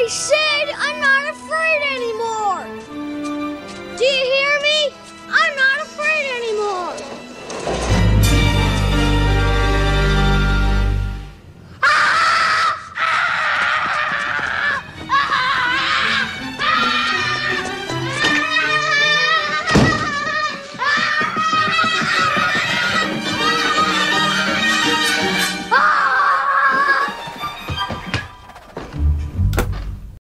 I said I'm not afraid anymore! Do you hear